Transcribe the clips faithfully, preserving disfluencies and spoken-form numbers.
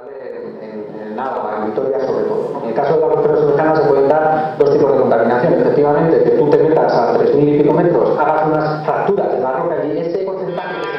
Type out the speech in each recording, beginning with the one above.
En, en Álava, en Vitoria sobre todo. En el caso de la cultura sudescana se pueden dar dos tipos de contaminación. Efectivamente, que tú te metas a tres mil y pico metros, hagas unas fracturas de la roca y ese porcentaje que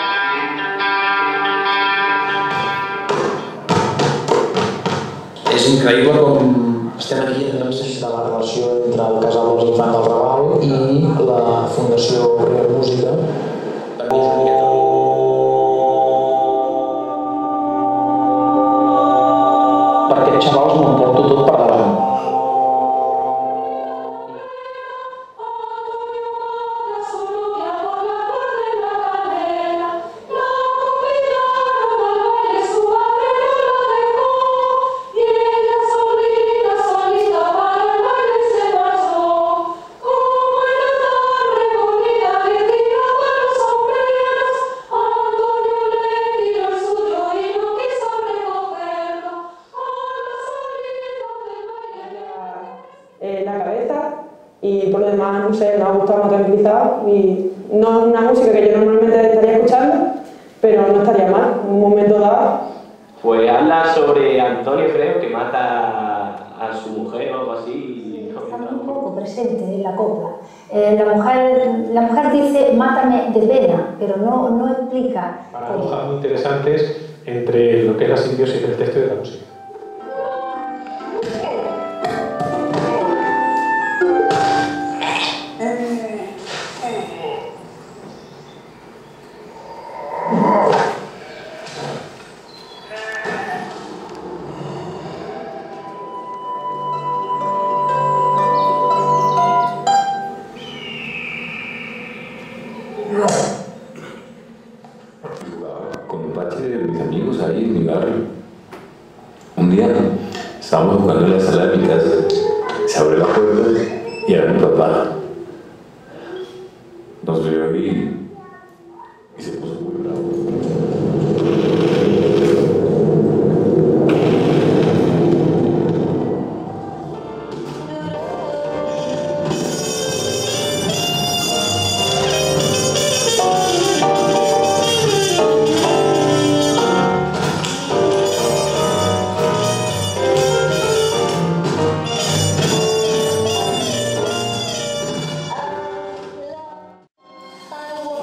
se és increïble com estem aquí de la relació entre el Casal dels Infants del Raval i la Fundació Real Música. Per mi és una miqueta... Per aquests xavals m'ho emporto tot per davant. La cabeza y por lo demás, no sé, me ha gustado, me ha tranquilizado y no es una música que yo normalmente estaría escuchando, pero no estaría mal, en un momento dado. Pues habla sobre Antonio, creo, que mata a su mujer o algo así. Y está muy poco presente en la copla. Eh, la, mujer, la mujer dice, mátame de pena, pero no, no explica. Paradojas muy interesantes entre lo que es la simbiosis del texto y de la música. Con un parche de mis amigos ahí en mi barrio. Un día estábamos jugando en la sala de mi casa, se abrió la puerta y era mi papá. Nos vio y, y se puso muy bravo. I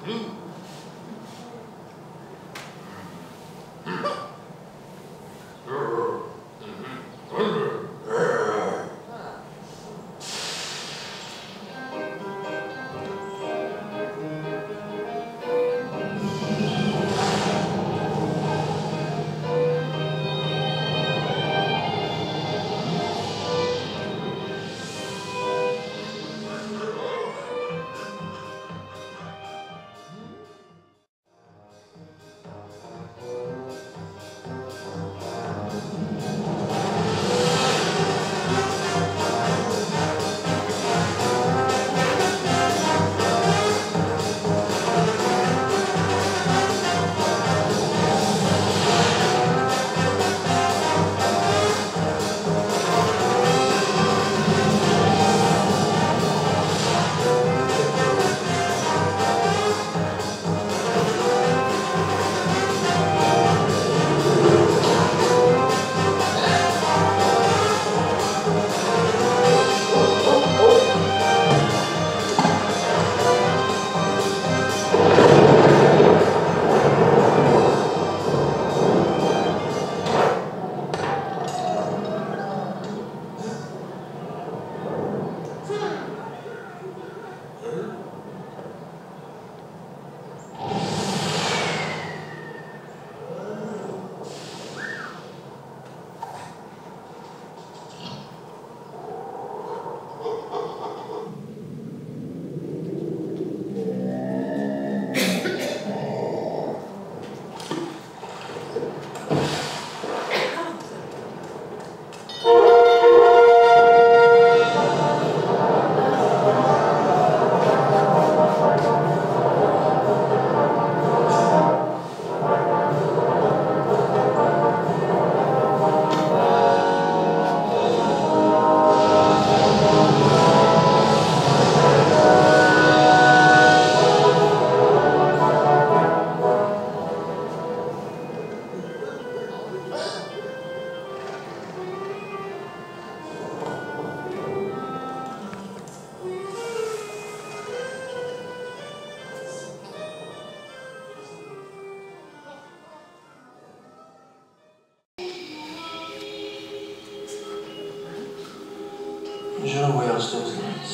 Jo no vull els teus nens.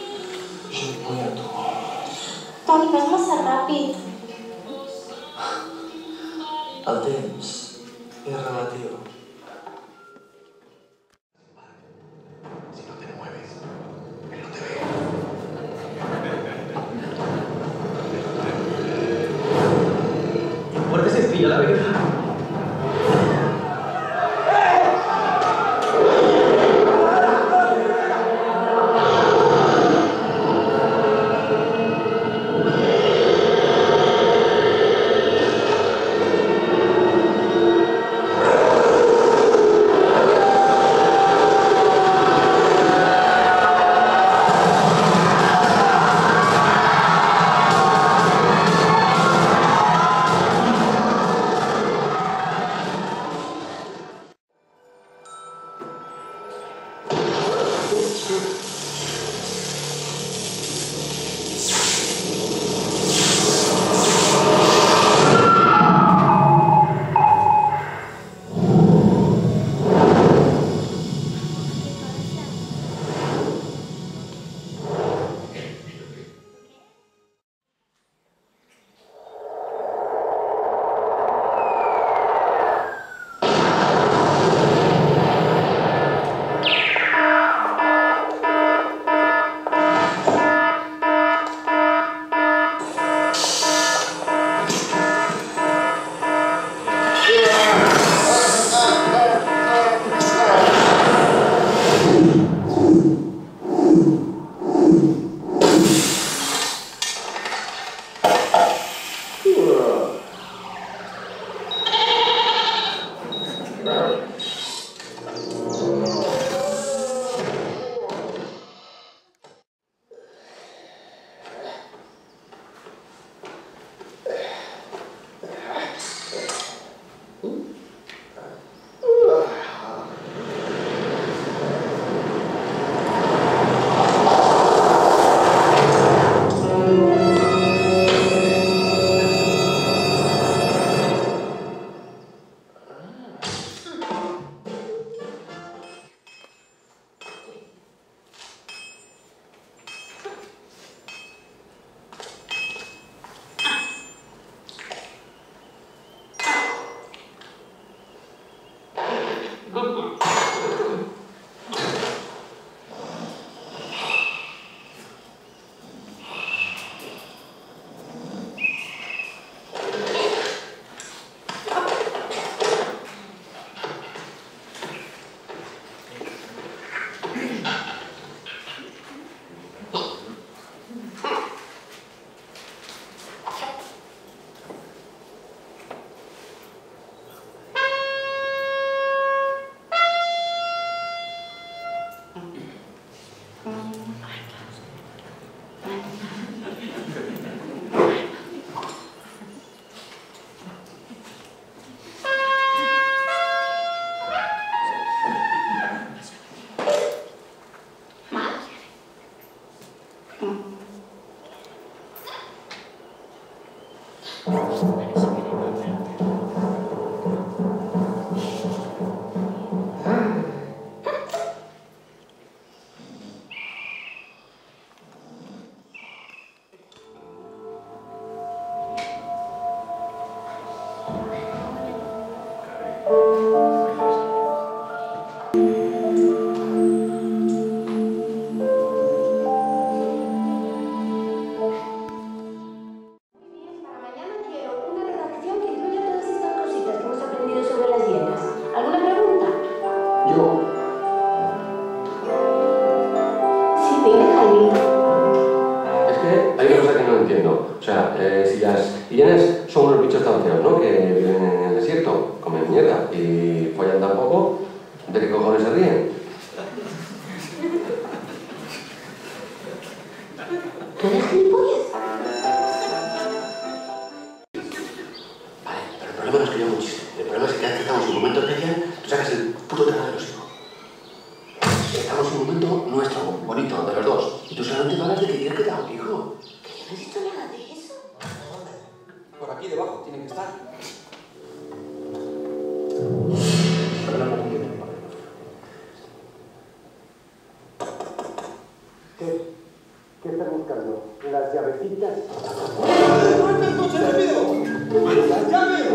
Jo et vull a tu. Toni, vas massa ràpid. El temps és relatiu. Fuerte sencilla la verdad. O sea, eh, si las hienas son unos bichos tan feos, ¿no? Que viven en el desierto, comen mierda y follan tan poco, ¿de qué cojones se ríen? ¿Tú eres gilipollas? Vale, pero el problema no es que yo haga un chiste. El problema es que cada vez que estamos en un momento especial, tú sacas el puto tema de los hijos. Estamos en un momento nuestro, bonito, de los dos. Y tú solamente hablas de que quieres que te haga un hijo. Que yo no he dicho nada de eso. Por aquí debajo, tiene que estar. ¿Qué? ¿Qué estás buscando? ¿Las llavecitas? ¡Muerte el coche rápido! ¡Las llaves!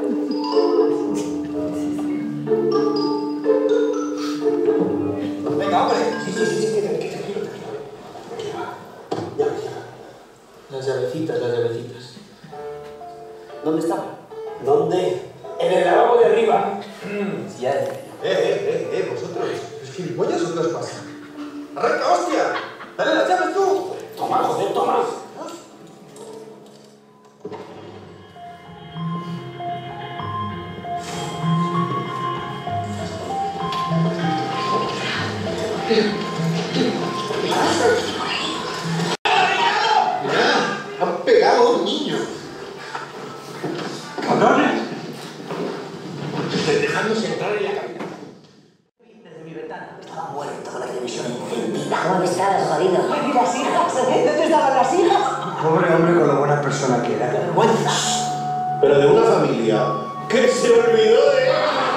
Venga, hombre. Sí, sí, sí, sí, tranquilo, tranquilo. Ya, ya. Las llavecitas, las llavecitas. ¿Dónde estaba? ¿Dónde? En el lavabo de arriba. Sí, ya. Eh, eh, eh, eh, vosotros. ¿Es gilipollas o qué os pasa? ¡Arranca, hostia! ¡Dale las llaves tú! Toma, joder, toma. ¡Han pegado a un niño! ¡Cabrones! Dejándose entrar en la cabina. Desde mi ventana. Estaba muerto con la televisión encendida. ¿Cómo estabas, jodido? ¿Y las hijas? ¿Dónde estaban las hijas? Pobre hombre con lo buena persona que era. ¡Vergüenza! Pero de una familia que se olvidó de...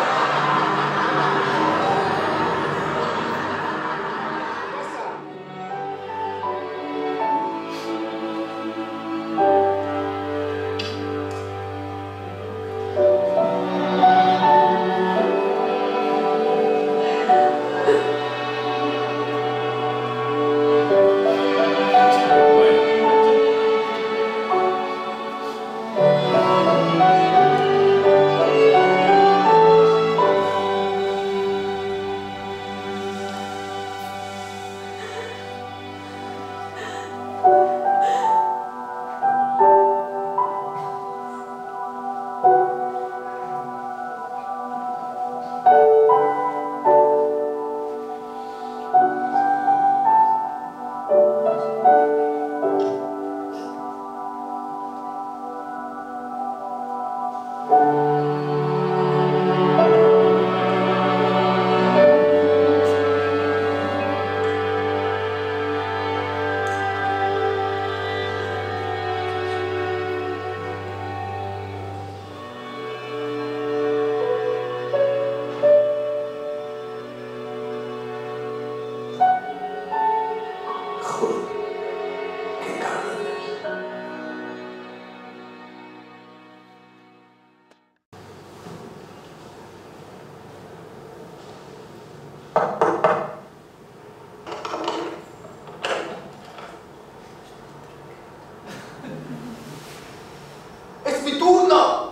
¡Es mi turno!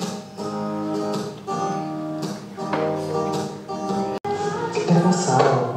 ¿Qué te ha pasado?